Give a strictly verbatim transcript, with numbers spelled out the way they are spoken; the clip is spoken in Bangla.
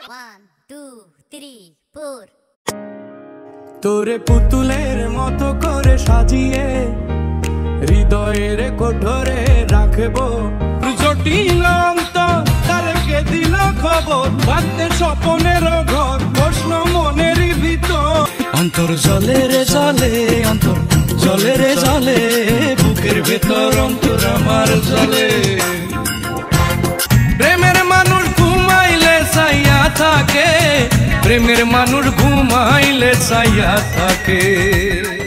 One two three four. তোরে পুতুলের মতো করে সাজিয়ে হৃদয়ের কোঠরে রাখবো। জটিল অন্তর তারকে দিল খবর, ভাবতে স্বপনের ঘর প্রশ্ন মনের ভিতর। অন্তর জলে রে জলে, অন্তর জলে রে জলে, বুকের ভেতর অন্তর আমার জলে। প্রেমের মানুষ ঘুমাইলে চাইয়া থাকে, প্রেমের মানুষ ঘুমাইলে চাইয়া থাকে।